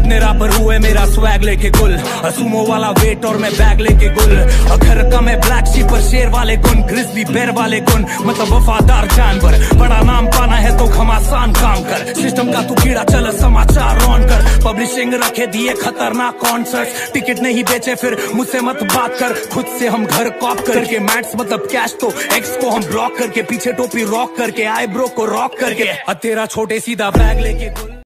कितने रापर हुए मेरा स्वैग लेके गुल, सुमो वाला वेट और मैं बैग लेके गुल। घर का मैं ब्लैक शीप पर शेर वाले गुण, ग्रिजली बेर वाले गुण, मतलब वफादार जानवर। बड़ा नाम पाना है तो घमासान काम कर, सिस्टम का तू कीड़ा चल समाचार ऑन कर। पब्लिशिंग रखे दिए खतरनाक कॉन्सर्ट, टिकट नहीं बेचे फिर मुझसे मत बात कर। खुद से हम घर कॉप करके, मैट्स मतलब कैश तो एक्स को हम ब्लॉक करके, पीछे टोपी रॉक करके, आईब्रो को रॉक करके, तेरा छोटे सीधा बैग लेके